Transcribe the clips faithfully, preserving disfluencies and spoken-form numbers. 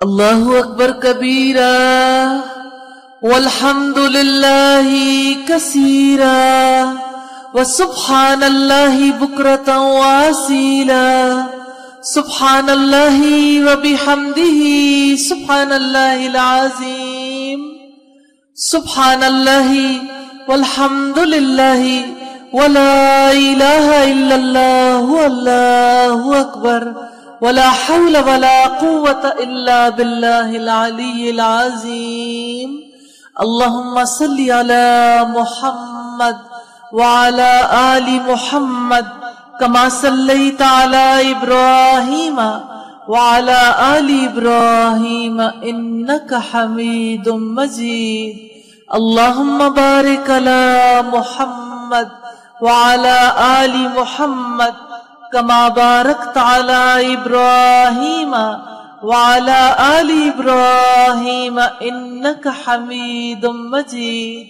اللہ اکبر کبیرا والحمد للہ کثیرا وسبحان اللہ بکرۃ واصیلا سبحان اللہ وبحمدہ سبحان اللہ العظیم سبحان اللہ والحمد للہ ولا الہ الا اللہ واللہ اکبر ولا حول ولا قوة الا باللہ العلی العظیم اللہم صلی علی محمد وعلى آل محمد كما صليت على إبراهيم وعلى آل إبراهيم إنك حميد مجيد اللهم بارك على محمد وعلى آل محمد كما باركت على إبراهيم وعلى آل إبراهيم إنك حميد مجيد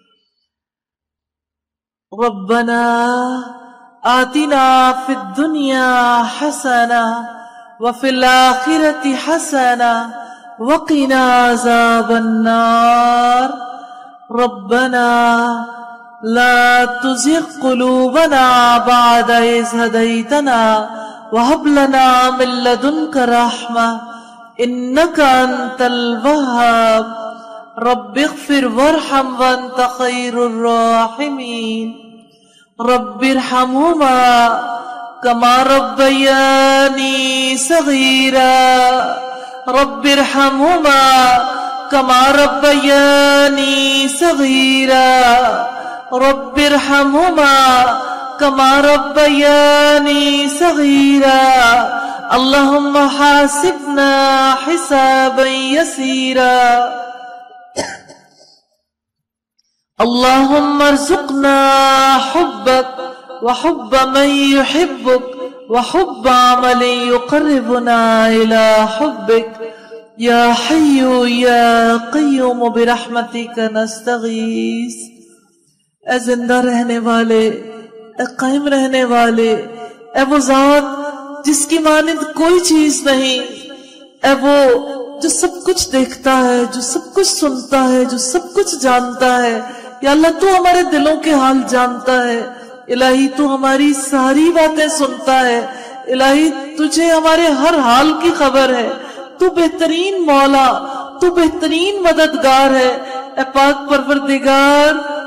ربنا آتنا في الدنيا حسنة وفي الآخرة حسنة وقنا عذاب النار ربنا لا تزغ قلوبنا بعد إذ هديتنا وهب لنا من لدنك رحمة إنك أنت الوهاب رب اغفر وارحم وأنت خير الراحمين رب ارحمهما كما ربياني صغيرا رب ارحمهما كما ربياني صغيرا رب ارحمهما كما ربياني صغيرا اللهم حاسبنا حسابا يسيرا اللهم ارزقنا حبك وحب من يحبك وحب عمل يقربنا إلى حبك يا حي يا قيوم برحمتك نستغيث اے زندہ رہنے والے، اے قائم رہنے والے، اے وہ ذات جس کی مانند کوئی چیز نہیں، اے وہ جو سب کچھ دیکھتا ہے، جو سب کچھ سنتا ہے، جو سب کچھ جانتا ہے، یا اللہ تو ہمارے دلوں کے حال جانتا ہے، الہی تو ہماری ساری باتیں سنتا ہے، الہی تجھے ہمارے ہر حال کی خبر ہے، تو بہترین مولا، تو بہترین مددگار ہے، اے پاک پروردگار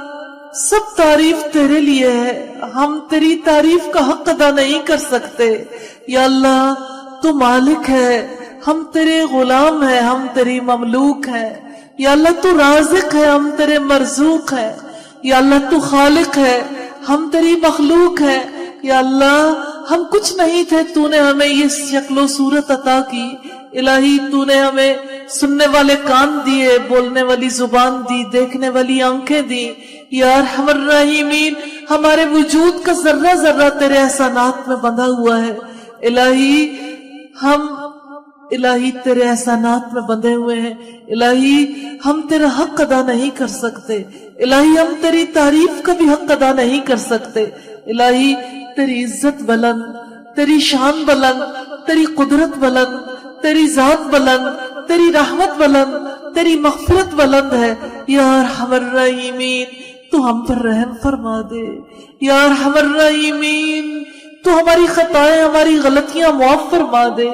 سب تعریف تیرے لیے ہے، ہم تیری تعریف کا حق ادا نہیں کر سکتے، یا اللہ تو مالک ہے، ہم تیرے غلام ہیں، ہم تیری مملوک ہیں، یا اللہ تو رازق ہے، ہم تیرے مرزوق ہیں، یا اللہ تو خالق ہے، ہم تیری مخلوق ہیں، یا اللہ ہم کچھ نہیں تھے، تو نے ہمیں یہ شکل و صورت عطا کی، الہی تو نے ہمیں سننے والے کان دیے، بولنے والی زبان دی، دیکھنے والی آنکھیں دی، یا ارحم الراحمین ہمارے وجود کا ذرہ ذرہ تیرے احسانات میں بندھا ہوا ہے، الہی ہم الہی تیرے احسانات میں بندھے ہوئے ہیں، الہی ہم تیرا حق ادا نہیں کر سکتے، الہی ہم تیری تعریف کا بھی حق ادا نہیں کر سکتے، الہی تیری عزت بلند، تیری شان بلند، تیری قدرت بلند، تیری ذات بلند، تیری رحمت بلند، تیری مغفرت بلند ہے، یا ارحم الراحمین تو ہم پر رحم فرما دے، یا ارحم الراحمین تو ہماری خطائیں، ہماری غلطیاں معاف فرما دے،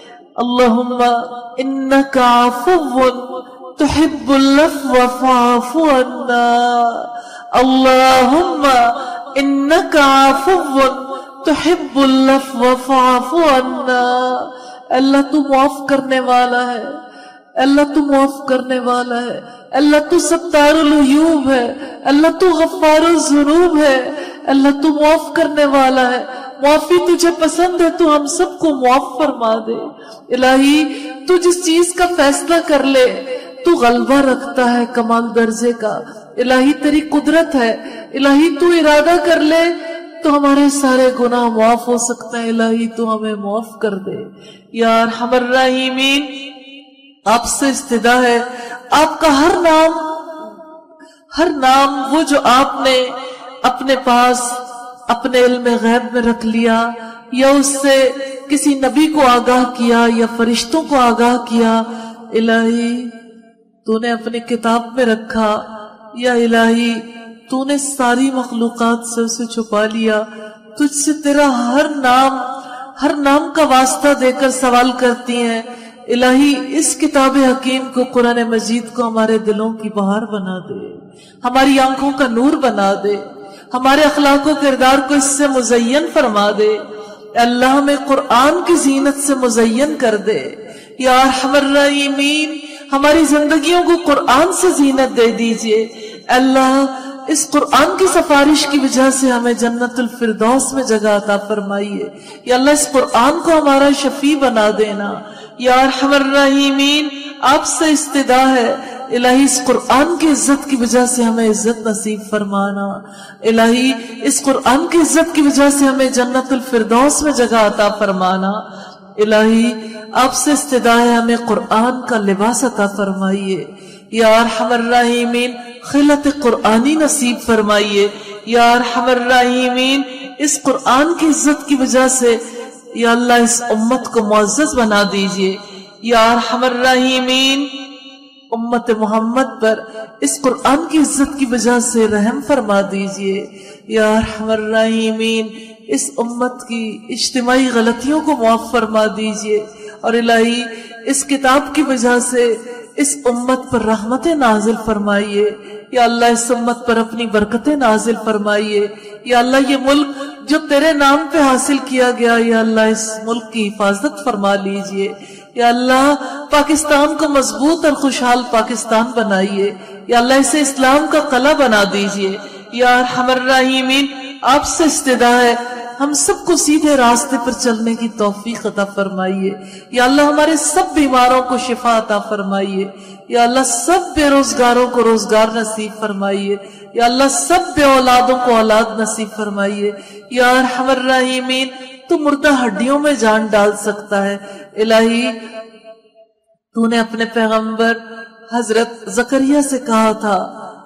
اللہم انکا عفو تحب العفو فاعف عنا، اللہم انکا عفو تحب العفو فاعف عنا، اللہ تو معاف کرنے والا ہے، اللہ تو معاف کرنے والا ہے، اللہ تو ستار العیوب ہے، اللہ تو غفار الذنوب ہے، اللہ تو معاف کرنے والا ہے، معافی تجھے پسند ہے تو ہم سب کو معاف فرما دے، الہی تو جس چیز کا فیصلہ کر لے تو غلبہ رکھتا ہے کمال درجے کا، الہی تیری قدرت ہے، الہی تو ارادہ کر لے تو ہمارے سارے گناہ معاف ہو سکتے ہیں، الہی تو ہمیں معاف کر دے، یا ارحم الراحمین آپ سے استدعا ہے، آپ کا ہر نام ہر نام وہ جو آپ نے اپنے پاس اپنے علم غیب میں رکھ لیا، یا اس سے کسی نبی کو آگاہ کیا یا فرشتوں کو آگاہ کیا، الہی تو نے اپنی کتاب میں رکھا، یا الہی تو نے ساری مخلوقات سے اسے چھپا لیا۔ تجھ سے تیرا ہر نام ہر نام کا واسطہ دے کر سوال کرتی ہیں، الہی اس کتاب حکیم کو، قرآن مجید کو ہمارے دلوں کی بہار بنا دے، ہماری آنکھوں کا نور بنا دے، ہمارے اخلاق و کردار کو اس سے مزین فرما دے۔ اللہ ہمیں قرآن کی زینت سے مزین کر دے، یا ارحم الراحمین ہماری زندگیوں کو قرآن سے زینت دے دیجئے۔ اللہ اس قرآن کی سفارش کی وجہ سے ہمیں جنت الفردوس میں جگہ عطا فرمائیے، یا اللہ اس قرآن کو ہمارا شفیع بنا دینا، یا ارحم الراحمین آپ سے استدعا ہے، الہی اس قرآن کی عزت کی وجہ سے ہمیں عزت نصیب فرمانا، الہی اس قرآن کی عزت کی وجہ سے ہمیں جنت الفردوس میں جگہ عطا فرمانا، الہی آپ سے استدعا ہے ہمیں قرآن کا لباس عطا فرمائیے، یا ارحم الراحمین خلعت قرآنی نصیب فرمائیے، یا ارحم الراحمین اس قرآن کی عزت کی وجہ سے یا اللہ اس امت کو معزز بنا دیجئے، یا ارحم الراحمین امت محمد پر اس قرآن کی عزت کی وجہ سے رحم فرما دیجئے، یا ارحم الراحمین اس امت کی اجتماعی غلطیوں کو معاف فرما دیجئے، اور الہی اس کتاب کی وجہ سے اس امت پر رحمت نازل فرمائیے، یا اللہ اس امت پر اپنی برکتیں نازل فرمائیے، یا اللہ یہ ملک جو تیرے نام پہ حاصل کیا گیا، یا اللہ اس ملک کی حفاظت فرما لیجئے، یا اللہ پاکستان کو مضبوط اور خوشحال پاکستان بنائیے، یا اللہ اسے اسلام کا قلعہ بنا دیجئے، یا ارحم الراحمین آپ سے استدعا ہے ہم سب کو سیدھے راستے پر چلنے کی توفیق عطا فرمائیے، یا اللہ ہمارے سب بیماروں کو شفا عطا فرمائیے، یا اللہ سب بے روزگاروں کو روزگار نصیب فرمائیے، یا اللہ سب بے اولادوں کو اولاد نصیب فرمائیے، یا ارحم الراحمین تو مردہ ہڈیوں میں جان ڈال سکتا ہے، الہی تو نے اپنے پیغمبر حضرت زکریا سے کہا تھا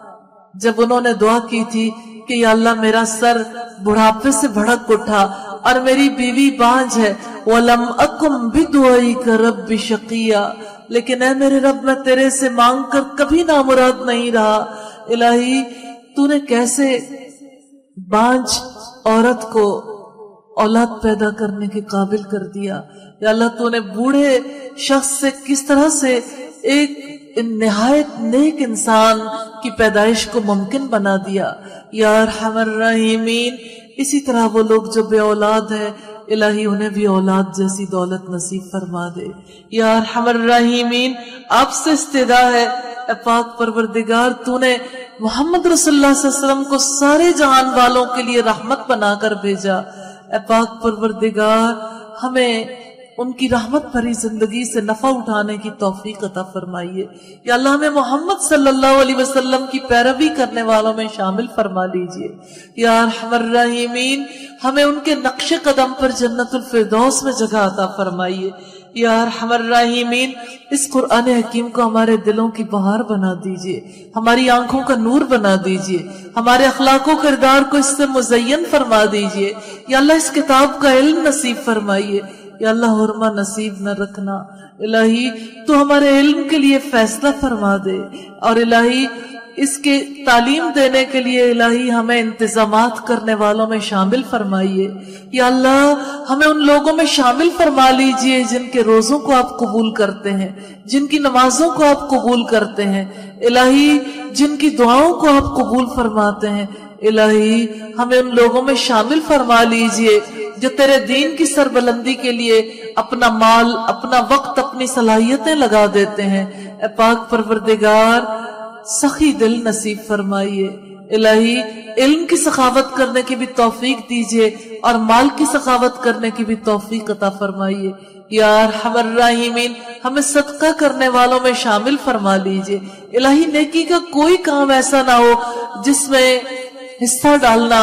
جب انہوں نے دعا کی تھی کہ یا اللہ میرا سر بڑھاپے سے بھڑک اٹھا اور میری بیوی بانجھ ہے، وَلَمْ أَكُمْ بِدُعَائِكَ رَبِّ شَقِيًّا، لیکن اے میرے رب میں تیرے سے مانگ کر کبھی نامراد نہیں رہا۔ الہی تو نے کیسے بانجھ عورت کو اولاد پیدا کرنے کے قابل کر دیا، یا اللہ تو نے بوڑھے شخص سے کس طرح سے ایک نہایت نیک انسان کی پیدائش کو ممکن بنا دیا، یا ارحم الراحمین اسی طرح وہ لوگ جو بے اولاد ہیں الہی انہیں بھی اولاد جیسی دولت نصیب فرما دے، یا ارحم الراحمین آپ سے استدعا ہے اے پاک پروردگار تو نے محمد رسول اللہ صلی اللہ علیہ وسلم کو سارے جہان والوں کے لیے رحمت بنا کر بھیجا، اے پاک پروردگار ہمیں ان کی رحمت بھری زندگی سے نفع اٹھانے کی توفیق عطا فرمائیے، یا اللہ ہمیں محمد صلی اللہ علیہ وسلم کی پیروی کرنے والوں میں شامل فرما لیجئے، یا ارحم الراحمین ہمیں ان کے نقش قدم پر جنت الفردوس میں جگہ عطا فرمائیے، یا ارحم الراحمین اس قرآن حکیم کو ہمارے دلوں کی بہار بنا دیجئے، ہماری آنکھوں کا نور بنا دیجئے، ہمارے اخلاق و کردار کو اس سے مزین فرما دیجئے، یا اللہ اس کتاب کا علم نصیب فرمائیے، یا اللہ حرمہ نصیب نہ رکھنا، الہی تو ہمارے علم کے لیے فیصلہ فرما دے، اور الہی اس کے تعلیم دینے کے لیے الہی ہمیں انتظامات کرنے والوں میں شامل فرمائیے، یا اللہ ہمیں ان لوگوں میں شامل فرما لیجئے جن کے روزوں کو آپ قبول کرتے ہیں، جن کی نمازوں کو آپ قبول کرتے ہیں، الہی جن کی دعاؤں کو آپ قبول فرماتے ہیں، الہی ہمیں ان لوگوں میں شامل فرما لیجئے جو تیرے دین کی سربلندی کے لیے اپنا مال، اپنا وقت، اپنی صلاحیتیں لگا دیتے ہیں۔ اے پاک پروردگار سخی دل نصیب فرمائیے، الہی علم کی سخاوت کرنے کی بھی توفیق دیجئے اور مال کی سخاوت کرنے کی بھی توفیق عطا فرمائیے۔ یا ارحم الراحمین ہمیں صدقہ کرنے والوں میں شامل فرما لیجئے۔ الہی نیکی کا کوئی کام ایسا نہ ہو جس میں حصہ ڈالنا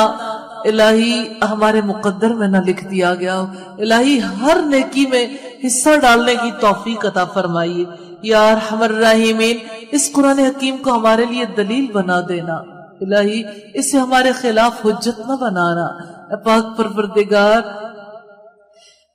الہی ہمارے مقدر میں نہ لکھ دیا گیا ہو، الہی ہر نیکی میں حصہ ڈالنے کی توفیق عطا فرمائیے۔ یا ارحم الراحمین اس قرآن حکیم کو ہمارے لیے دلیل بنا دینا، الہی اسے ہمارے خلاف حجت نہ بنانا۔ اے پاک پروردگار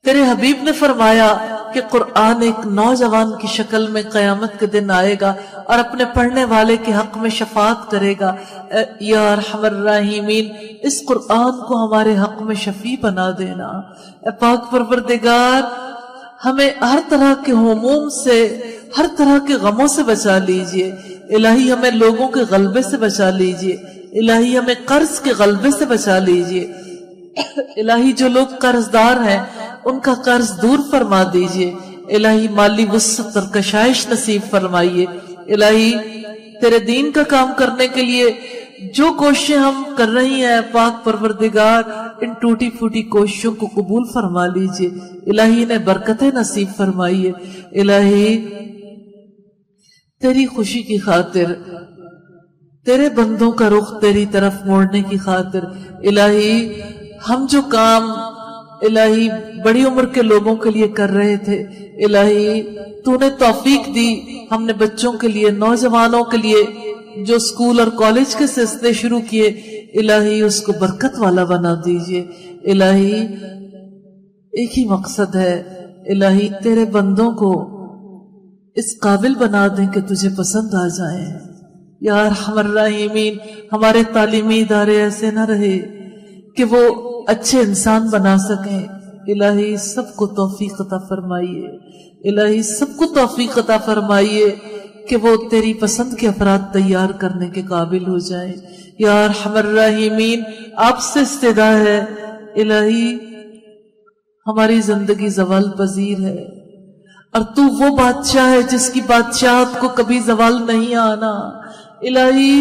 تیرے حبیب نے فرمایا کہ قرآن ایک نوجوان کی شکل میں قیامت کے دن آئے گا اور اپنے پڑھنے والے کے حق میں شفاعت کرے گا۔ یا ارحم الراحمین، اس قرآن کو ہمارے حق میں شفیع بنا دینا۔ اے پاک پروردگار، ہمیں ہر طرح کے ہموم سے، ہر طرح کے غموں سے بچا لیجئے۔ الہی ہمیں لوگوں کے غلبے سے بچا لیجئے۔ الہی ہمیں قرض کے غلبے سے بچا لیجئے۔ الہی جو لوگ قرضدار ہیں ان کا قرض دور فرما دیجئے۔ الہی مالی وسعت اور کشائش نصیب فرمائیے۔ الہی تیرے دین کا کام کرنے کے لیے جو کوششیں ہم کر رہی ہیں پاک پروردگار، ان ٹوٹی پھوٹی کوششوں کو قبول فرما لیجئے۔ الہی نے برکتیں نصیب فرمائیے۔ الہی تیری خوشی کی خاطر، تیرے بندوں کا رخ تیری طرف موڑنے کی خاطر، الہی ہم جو کام الہی بڑی عمر کے لوگوں کے لیے کر رہے تھے، الہی تو نے توفیق دی، ہم نے بچوں کے لیے، نوجوانوں کے لیے جو سکول اور کالج کے سلسلے شروع کیے، الہی اس کو برکت والا بنا دیجئے۔ الہی ایک ہی مقصد ہے، الہی تیرے بندوں کو اس قابل بنا دیں کہ تجھے پسند آ جائیں۔ یا ارحم الراحمین، ہمارے تعلیمی ادارے ایسے نہ رہے کہ وہ اچھے انسان بنا سکیں۔ الہی سب کو توفیق عطا فرمائیے۔ الہی سب کو توفیق عطا فرمائیے کہ وہ تیری پسند کے افراد تیار کرنے کے قابل ہو جائیں۔ یا ارحم الراحمین، آپ سے استدعا ہے، الہی ہماری زندگی زوال پذیر ہے اور تو وہ بادشاہ ہے جس کی بادشاہت کو کبھی زوال نہیں آنا۔ الہی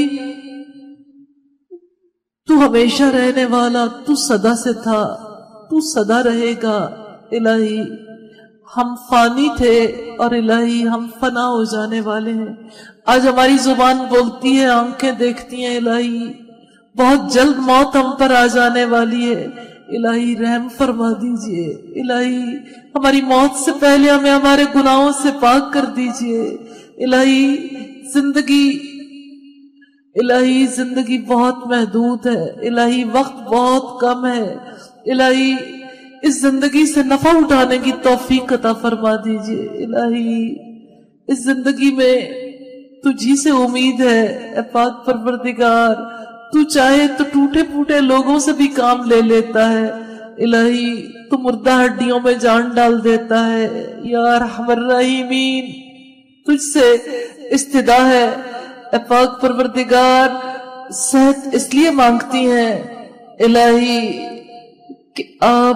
تو ہمیشہ رہنے والا، تو سدا سے تھا، تو سدا رہے گا۔ الہی ہم فانی تھے اور الہی ہم فنا ہو جانے والے ہیں۔ آج ہماری زبان بولتی ہے، آنکھیں دیکھتی ہیں، الہی بہت جلد موت ہم پر آ جانے والی ہے۔ الہی رحم فرما دیجئے۔ الہی ہماری موت سے پہلے ہمیں ہمارے گناہوں سے پاک کر دیجئے۔ الہی زندگی الہی زندگی بہت محدود ہے، الہی وقت بہت کم ہے۔ الہی اس زندگی سے نفع اٹھانے کی توفیق عطا فرما دیجئے۔ الہی اس زندگی میں تجھی سے امید ہے، اے پاک پروردگار، تو چاہے تو ٹوٹے پھوٹے لوگوں سے بھی کام لے لیتا ہے۔ الہی تو مردہ ہڈیوں میں جان ڈال دیتا ہے۔ یا ارحم الراحمین، تجھ سے استدعا ہے، اے پاک پروردگار، صحت اس لیے مانگتی ہیں الہی کہ آپ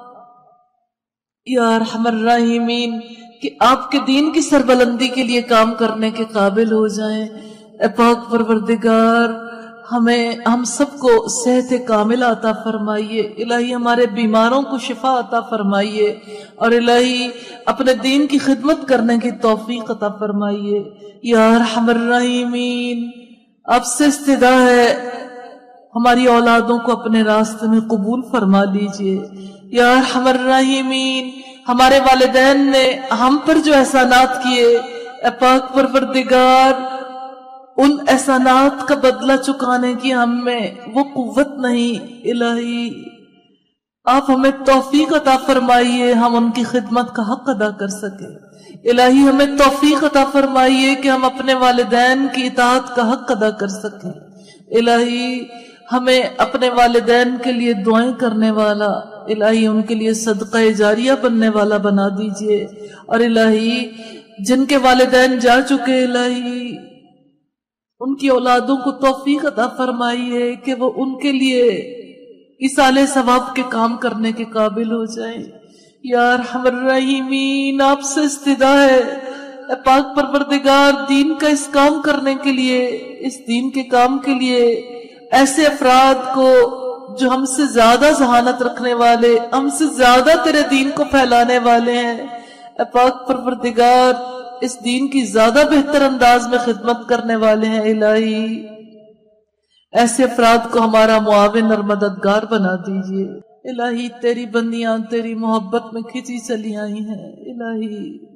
یا ارحم الراحمین کہ آپ کے دین کی سربلندی کے لیے کام کرنے کے قابل ہو جائیں۔ اے پاک پروردگار، ہمیں ہم سب کو صحت کامل عطا فرمائیے۔ الہی ہمارے بیماروں کو شفا عطا فرمائیے اور الہی اپنے دین کی خدمت کرنے کی توفیق عطا فرمائیے۔ یا ارحم الراحمین، آپ سے استدعا ہے، ہماری اولادوں کو اپنے راستے میں قبول فرما لیجئے۔ یا ارحم الراحمین، ہمارے والدین نے ہم پر جو احسانات کیے، اے پاک پروردگار، ان احسانات کا بدلہ چکانے کی ہم میں وہ قوت نہیں۔ الہی آپ ہمیں توفیق عطا فرمائیے، ہم ان کی خدمت کا حق ادا کر سکیں۔ الہی ہمیں توفیق عطا فرمائیے کہ ہم اپنے والدین کی اطاعت کا حق ادا کر سکیں۔ الہی ہمیں اپنے والدین کے لیے دعائیں کرنے والا، الہی ان کے لیے صدقہ جاریہ بننے والا بنا دیجئے۔ اور الہی جن کے والدین جا چکے، الہی ان کی اولادوں کو توفیق عطا فرمائیے کہ وہ ان کے لیے ایصال ثواب کے کام کرنے کے قابل ہو جائیں۔ یا ارحم الراحمین، آپ سے استدعا ہے، اے پاک پروردگار، دین کا اس کام کرنے کے لیے، اس دین کے کام کے لیے ایسے افراد کو جو ہم سے زیادہ ذہانت رکھنے والے، ہم سے زیادہ تیرے دین کو پھیلانے والے ہیں، اے پاک پروردگار، اس دین کی زیادہ بہتر انداز میں خدمت کرنے والے ہیں۔ الہی ایسے افراد کو ہمارا معاون اور مددگار بنا دیجئے۔ الہی تیری بندیاں تیری محبت میں کھچی چلی آئی ہیں۔ الہی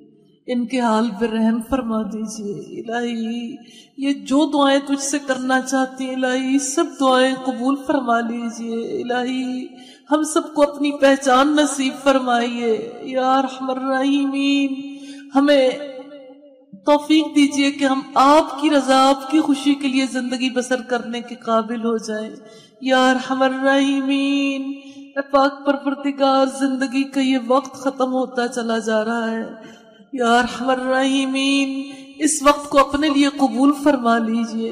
इनके हाल पर रहम फरमा दीजिए। इलाही ये जो दुआएं तुझसे करना चाहती हैं इलाही सब दुआएं कबूल फरमा लीजिए। इलाही हम सबको अपनी पहचान नसीब फरमाइए या रहमान रहीमीन। हमें तौफीक दीजिए कि हम आपकी रजा आपकी खुशी के लिए जिंदगी बसर करने के काबिल हो जाएं या रहमान रहीमीन। पाक परवरदिगार जिंदगी का ये वक्त खत्म होता चला जा रहा है या रहमान रहीमीन, इस वक्त को अपने लिए कबूल फरमा लीजिए।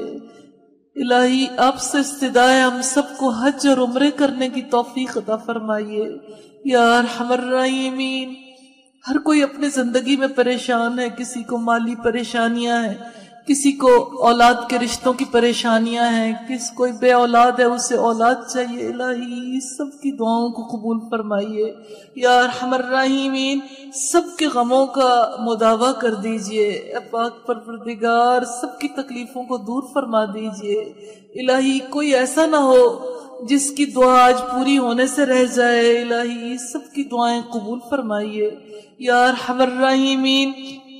इलाही आपसे इस्तिदा है हम सबको हज और उम्रे करने की तौफीक अता फरमाइए या रहमान रहीमीन। हर कोई अपनी जिंदगी में परेशान है, किसी को माली परेशानियां हैं, किसी को औलाद के रिश्तों की परेशानियां हैं, किस कोई बे औलाद है उसे औलाद चाहिए। इलाही सबकी दुआओं को कबूल फरमाइए या रहमान रहीमीन। सबके गमों का मुदावा कर दीजिए पाक परवरदिगार, सबकी तकलीफों को दूर फरमा दीजिए। इलाही कोई ऐसा ना हो जिसकी दुआ आज पूरी होने से रह जाए। इलाही सबकी दुआएं कबूल फरमाइए या रहमान रहीमीन।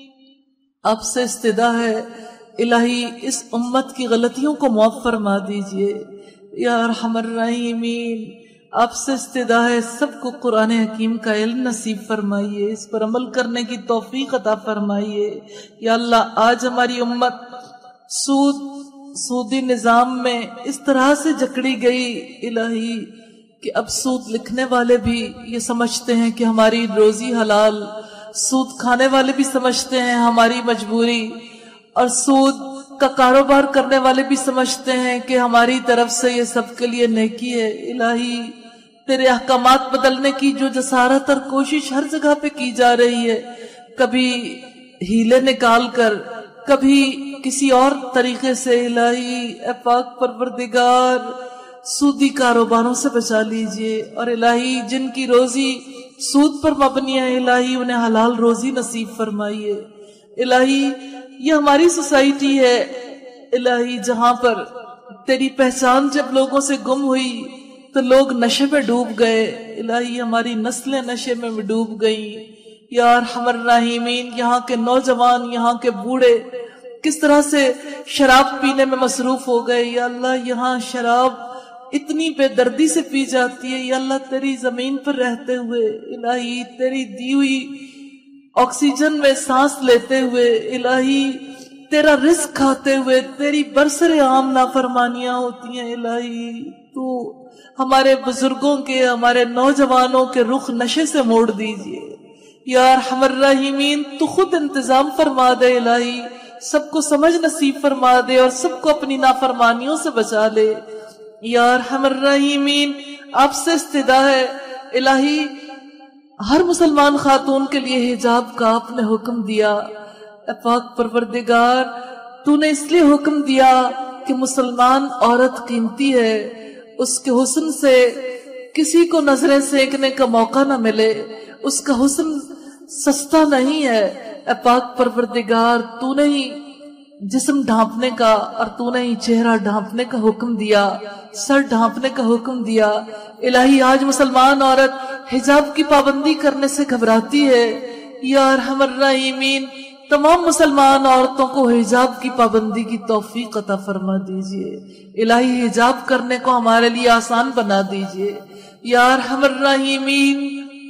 आपसे इस्तिदा है इलाही इस उम्मत की गलतियों को माफ फरमा दीजिए या रहमान रहीमीन। आपसे इस्तिदा है सबको कुरान हकीम का इल्म नसीब फरमाइए, इस पर अमल करने की तौफीक अता फरमाइए या अल्लाह। आज हमारी उम्मत सूद सूदी निजाम में इस तरह से जकड़ी गई इलाही कि अब सूद लिखने वाले भी ये समझते हैं कि हमारी रोजी हलाल, सूद खाने वाले भी समझते हैं हमारी मजबूरी, और सूद का कारोबार करने वाले भी समझते हैं कि हमारी तरफ से ये सबके लिए नेकी है। इलाही तेरे अहकामात बदलने की जो जसारत और कोशिश हर जगह पे की जा रही है, कभी हीले निकाल कर, कभी किसी और तरीके से, इलाही ए पाक परवरदिगार सूदी कारोबारों से बचा लीजिए। और इलाही जिनकी रोजी सूद पर मबनी है इलाही उन्हें हलाल रोजी नसीब फरमाइए। इलाही ये हमारी सोसाइटी है इलाही जहां पर तेरी पहचान जब लोगों से गुम हुई तो लोग नशे में डूब गए। इलाही हमारी नस्लें नशे में डूब गई या रहमान रहीमीन। यहाँ के नौजवान, यहाँ के बूढ़े किस तरह से शराब पीने में मसरूफ हो गए या अल्लाह। यहाँ शराब इतनी बेदर्दी से पी जाती है या अल्लाह, तेरी जमीन पर रहते हुए इलाही, तेरी दी हुई ऑक्सीजन में सांस लेते हुए इलाही, तेरा रिस्क खाते हुए तेरी बरसरे आम नाफरमानियां होती हैं। इलाही तू हमारे बुजुर्गों के, हमारे नौजवानों के रुख नशे से मोड़ दीजिए या रहमान रहीमीन। तू खुद इंतजाम फरमा दे इलाही, सबको समझ नसीब फरमा दे और सबको अपनी नाफरमानियों से बचा ले या रहमान रहीमीन। आपसे इस्तिदा है इलाही हर मुसलमान खातून के लिए हिजाब का आपने हुक्म दिया। पाक परवरदिगार तूने इसलिए हुक्म दिया कि मुसलमान औरत कीमती है, उसके हुस्न से किसी को नजरें सेकने का मौका न मिले, उसका हुस्न सस्ता नहीं है। पाक परवरदिगार तूने ही जिस्म ढांपने का और तूने ही चेहरा ढांपने का हुक्म दिया, सर ढांपने का हुक्म दिया। इलाही आज मुसलमान औरत हिजाब की पाबंदी करने से घबराती है या रहमान रहीमीन। तमाम मुसलमान औरतों को हिजाब की पाबंदी की तौफीक अता फरमा दीजिए। इलाही हिजाब करने को हमारे लिए आसान बना दीजिए या रहमान रहीमीन।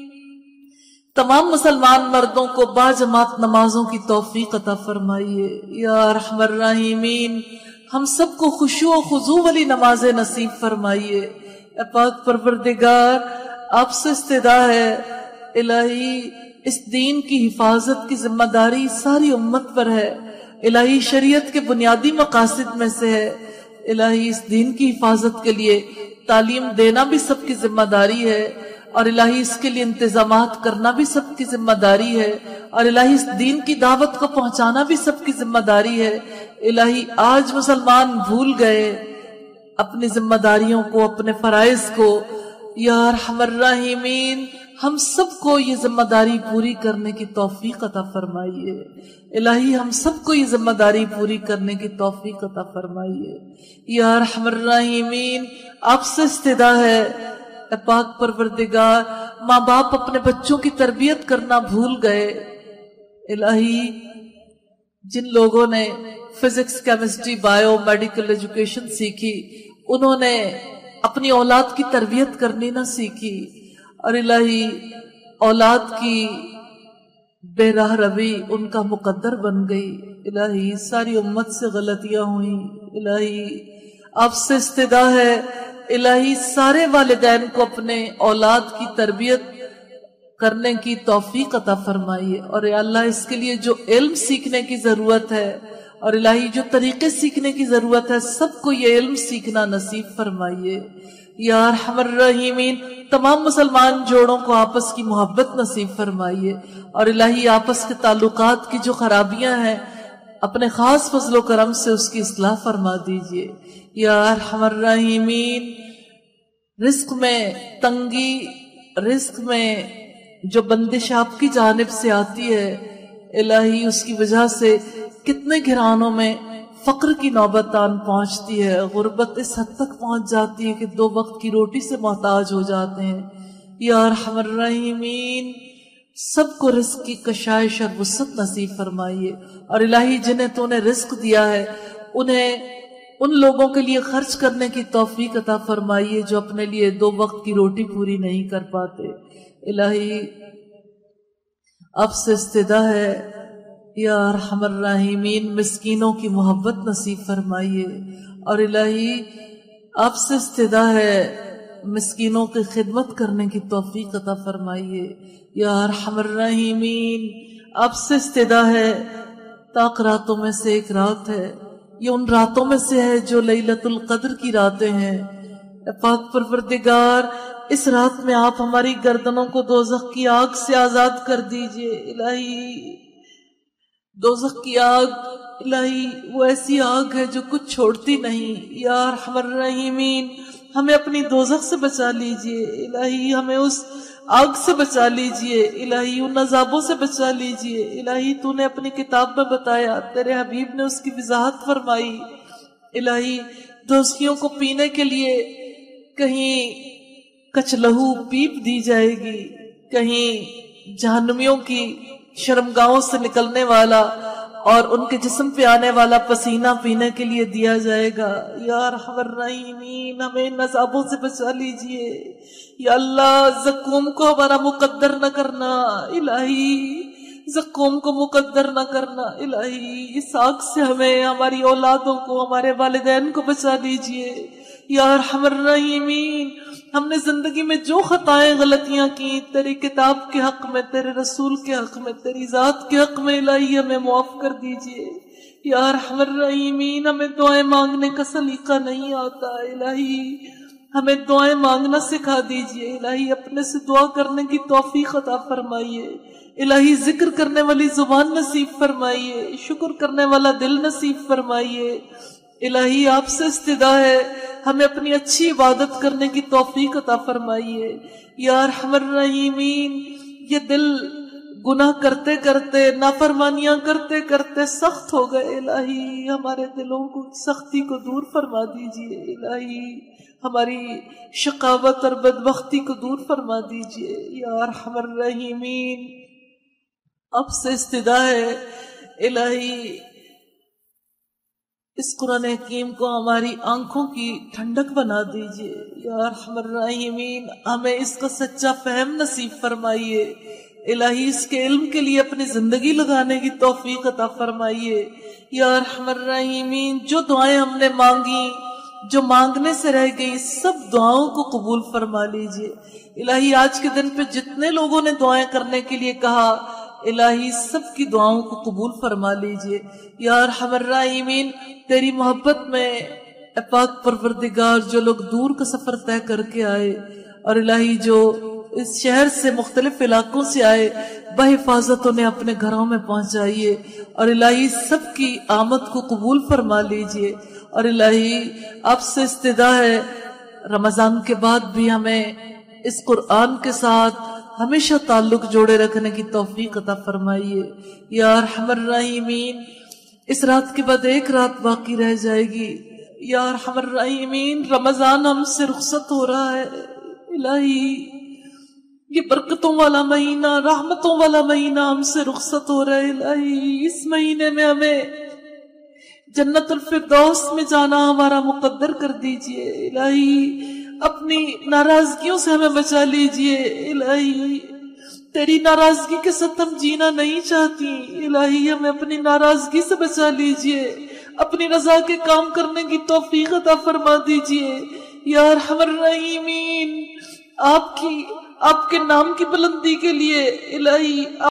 तमाम मुसलमान मर्दों को बाजमात नमाजों की तौफीक अता फरमाइए या रहमान रहीमीन। हम सबको खुशू और खुजू वाली नमाजें नसीब फरमाइए। पाक परवरदिगार आपसे इस्तिदा है इलाही इस दीन की हिफाजत की जिम्मेदारी सारी उम्मत पर है। इलाही शरीयत के बुनियादी मकासद में से है इलाही इस दीन की हिफाजत के लिए तालीम देना भी सबकी जिम्मेदारी है और इलाही इसके लिए इंतजामात करना भी सबकी जिम्मेदारी है और इलाही इस दीन की दावत को पहुंचाना भी सबकी जिम्मेदारी है। इलाही आज मुसलमान भूल गए अपनी जिम्मेदारियों को, अपने फराइज को या रहमान रहीमीन। हम सबको ये जिम्मेदारी पूरी करने की तौफीक अता फरमाइए। इलाही हम सबको ये जिम्मेदारी पूरी करने की तौफीक अता फरमाइए या रहमान रहीमीन। आपसे इस्तिदा है पाक परवरदिगार, माँ बाप अपने बच्चों की तरबियत करना भूल गए الہی جن لوگوں نے physics, chemistry, bio medical education سیکھی، انہوں نے اپنی اولاد کی تربیت کرنی نہ سیکھی، اور الہی اولاد کی بے راہ روی ان کا مقدر بن گئی۔ الہی ساری امت سے غلطیاں ہوئیں، الہی آپ سے استدعا ہے، الہی سارے والدین کو اپنے اولاد کی تربیت کرنے کی توفیق عطا فرمائیے، اور یا اللہ اس کے لیے جو علم سیکھنے کی ضرورت ہے اور الہی جو طریقے سیکھنے کی ضرورت ہے، سب کو یہ علم سیکھنا نصیب فرمائیے۔ یا ارحم الراحمین تمام مسلمان جوڑوں کو آپس کی محبت نصیب فرمائیے، اور الہی آپس کے تعلقات کی جو خرابیاں ہیں اپنے خاص فضل و کرم سے اس کی اصلاح فرما دیجئے۔ یا ارحم الراحمین رزق میں تنگی، رزق میں جو بندش آپ کی جانب سے آتی ہے، الہی اس کی وجہ سے کتنے گھرانوں میں فقر کی نوبت آن پہنچتی ہے، غربت اس حد تک پہنچ جاتی ہے کہ دو وقت کی روٹی سے محتاج ہو جاتے ہیں۔ یا ارحم الراحمین سب کو رزق کی کشائش اور وسعت نصیب فرمائیے، اور الہی جنہیں تو نے رزق دیا ہے انہیں ان لوگوں کے لیے خرچ کرنے کی توفیق عطا فرمائیے جو اپنے لیے دو وقت کی روٹی پوری نہیں کر پاتے۔ الہی آپ سے استدعا ہے، یا ارحم الراحمین مسکینوں کی محبت نصیب فرمائیے، اور الہی آپ سے استدعا ہے مسکینوں کی خدمت کرنے کی توفیق عطا فرمائیے۔ یا ارحم الراحمین آپ سے استدعا ہے، طاق راتوں میں سے ایک رات ہے، یہ ان راتوں میں سے ہے جو لیلۃ القدر کی راتیں ہیں۔ اے پاک پروردگار اس رات میں آپ ہماری گردنوں کو دوزخ کی آگ سے آزاد کر دیجئے۔ الہی دوزخ کی آگ الہی وہ ایسی آگ ہے جو کچھ چھوڑتی نہیں۔ یا ارحم الراحمین ہمیں اپنی دوزخ سے بچا لیجئے، الہی ہمیں اس آگ سے بچا لیجئے، الہی ان عذابوں سے بچا لیجئے۔ الہی تو نے اپنی کتاب میں بتایا، تیرے حبیب نے اس کی وضاحت فرمائی۔ الہی دوزخیوں کو پینے کے لیے کہیں کچھ لہو پیپ دی جائے گی، کہیں جہنمیوں کی شرمگاہوں سے نکلنے والا اور ان کے جسم پہ آنے والا پسینہ پینے کے لیے دیا جائے گا۔ یا ارحم الراحمین ہمیں ان عذابوں سے بچا لیجئے۔ یا اللہ زقوم کو ہمارا مقدر نہ کرنا، الہی زقوم کو مقدر نہ کرنا، الہی اس آگ سے ہمیں، ہماری اولادوں کو، ہمارے والدین کو بچا لیجئے۔ یا ارحم الراحمین ہم نے زندگی میں جو خطائیں غلطیاں کی تیری کتاب کے حق میں، تیرے رسول کے حق میں، تیری ذات کے حق میں، الہی ہمیں معاف کر دیجئے۔ یا ارحم الراحمین ہمیں دعائیں مانگنے کا سلیقہ نہیں آتا، الہی ہمیں دعائیں مانگنا سکھا دیجئے۔ الہی اپنے سے دعا کرنے کی توفیق عطا فرمائیے، الہی ذکر کرنے والی زبان نصیب فرمائیے، شکر کرنے والا دل نصیب فرمائیے۔ الہی آپ سے استدعا ہے ہمیں اپنی اچھی عبادت کرنے کی توفیق عطا فرمائیے۔ یا ارحم الراحمین یہ دل گناہ کرتے کرتے، نافرمانیاں کرتے کرتے سخت ہو گئے، الہی ہمارے دلوں کو سختی کو دور فرما دیجئے، الہی ہماری شقاوت اور بدبختی کو دور فرما دیجئے۔ یا ارحم الراحمین آپ سے استدعا ہے الہی اس قرآن حکیم کو ہماری آنکھوں کی ٹھنڈک بنا دیجئے۔ یا ارحم الراحمین ہمیں اس کا سچا فہم نصیب فرمائیے، الہی اس کے علم کے لیے اپنی زندگی لگانے کی توفیق عطا فرمائیے۔ یا ارحم الراحمین جو دعائیں ہم نے مانگی، جو مانگنے سے رہ گئی، سب دعاؤں کو قبول فرما لیجئے۔ الہی آج کے دن پہ جتنے لوگوں نے دعائیں کرنے کے لیے کہا، الہی سب کی دعاؤں کو قبول فرما لیجئے۔ یا ارحم الراحمین تیری محبت میں اے پاک پروردگار جو لوگ دور کا سفر طے کر کے آئے، اور الہی جو اس شہر سے مختلف علاقوں سے آئے، بحفاظت انہیں اپنے گھروں میں پہنچائیے، اور الہی سب کی آمد کو قبول فرما لیجئے۔ اور الہی آپ سے استدعا ہے رمضان کے بعد بھی ہمیں اس قرآن کے ساتھ ہمیشہ تعلق جوڑے رکھنے کی توفیق عطا فرمائیے۔ یا ارحم الراحمین اس رات کے بعد ایک رات باقی رہ جائے گی، یا ارحم الراحمین رمضان ہم سے رخصت ہو رہا ہے، الہی یہ برکتوں والا مہینہ، رحمتوں والا مہینہ ہم سے رخصت ہو رہا ہے الہی، اس مہینے میں ہمیں جنت الفردوس میں جانا ہمارا مقدر کر دیجئے الہی، اپنی ناراضگیوں سے ہمیں بچا لیجئے الہی، تیری ناراضگی کے ساتھ ہم جینا نہیں چاہتی الہی، ہمیں اپنی ناراضگی سے بچا لیجئے، اپنی رضا کے کام کرنے کی توفیق عطا فرما دیجئے یا ارحم الراحمین۔ آپ کی آپ کے نام کی بلندی کے لیے الہی